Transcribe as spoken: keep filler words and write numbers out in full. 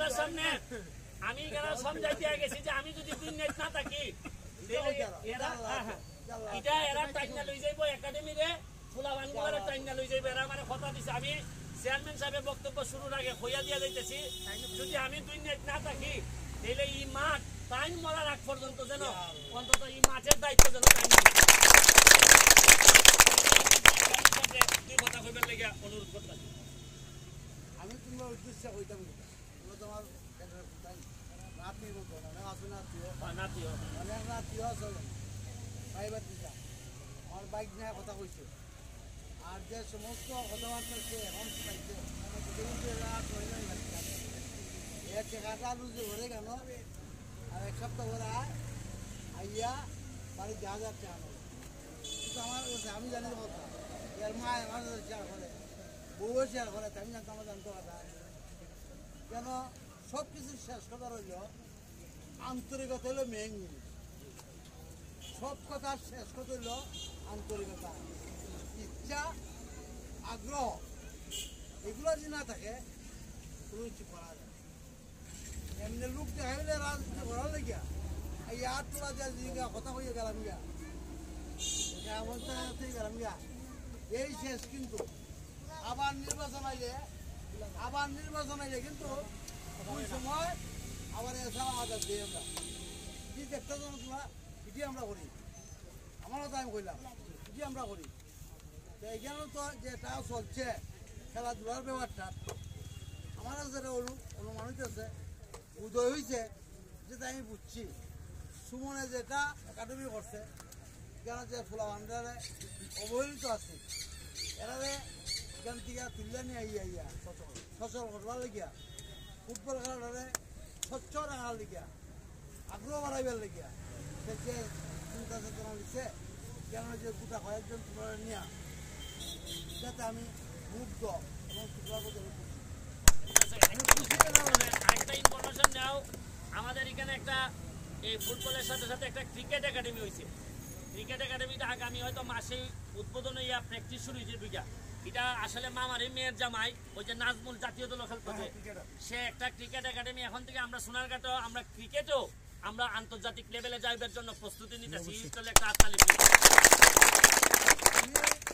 আপনার সামনে আমি কেন সমঝাইতে গেছি যে আমি যদি দুই নেট না থাকি এরা এটা এরা টাইনা লই যাইব একাডেমি রে ফুলাবান গুলারে টাইনা লই যাইব এরা মানে কথা দিছে আমি চেয়ারম্যান সাহেবের বক্তব্য শুরুর আগে কইয়া দিয়া যাইতেছি যদি আমি দুই নেট না থাকি তাহলে এই মাঠ টাইম মরার আগ পর্যন্ত যেন অন্তত এই মাঠের দায়িত্ব যেন টাইম দুই কথা কইবার লাগি অনুরোধ করতেছি আমি তোমার উদ্দেশ্য কইতাম তোমার নাতি বলতো অনেক আসো নাতিও নাতিও অনেক নাতিও আছে পাইবার দিছা আমার বাইক নিয়ে কথা কইছে আর যে সমস্ত কথাবার্তা সে এখন পাইছে এক টাকাটা লুজে ভরে কেন আর এক সপ্তাহ ভরে আইয়া বাড়ি দেওয়া যাচ্ছে আমার কিন্তু আমার আমি জানি কথা এর মা আমার শেয়ার করে বউ শেয়ার করে আমি জানতাম আমার জানতো কথা কেন সব কিছু শেষ কথা রইল আন্তরিকতা হইল মেন জিনিস সব কথার শেষ কথা হইল আন্তরিকতা ইচ্ছা আগ্রহ এগুলো যদি না থাকে কোনো কিছু করা যায় এমনি লোক দেখাইলে রাজনীতি করার লেগিয়া এই আর তোলা যায় জিগা কথা কইয়া গেলাম গিয়া গেলাম গিয়া এই শেষ কিন্তু আবার নির্বাচন আইলে আবার নির্বাচন আইলে কিন্তু ওই সময় আবার এসব আদার দিই আমরা কি দেখতে যাবো তোমরা এটি আমরা করি আমারও তো আমি কইলাম এটি আমরা করি তো এইখানেও তো যেটা চলছে খেলাধুলার ব্যাপারটা আমার যেটা অনু অনুমান হইতেছে উদয় হয়েছে যেটা আমি বুঝছি সুমনে যেটা একাডেমি করছে কেন যে ফুলা ভান্ডারে অবহেলিত আছে এরারে এখান থেকে তুলে নিয়ে আইয়া আইয়া সচল করবার লাগিয়া ফুটবল খেলাটারে স্বচ্ছ রাখার লিগিয়া আগ্রহ বাড়াইবার লিগিয়া সে যে চিন্তা চেতনা দিচ্ছে কেন যে গোটা কয়েকজন তোমরা নিয়া যাতে আমি মুগ্ধ এবং আরেকটা ইনফরমেশন নাও আমাদের এখানে একটা এই ফুটবলের সাথে সাথে একটা ক্রিকেট একাডেমি হয়েছে ক্রিকেট একাডেমিটা আগামী হয়তো মাসে উদ্বোধন হইয়া প্র্যাকটিস শুরু হয়েছে দুইটা এটা আসলে মামারি মেয়ের জামাই ওই যে নাজমুল জাতীয় দল খেলতেছে সে একটা ক্রিকেট একাডেমি এখন থেকে আমরা সোনারঘাটও আমরা ক্রিকেটও আমরা আন্তর্জাতিক লেভেলে যাইবার জন্য প্রস্তুতি নিতেছি একটা হাততালি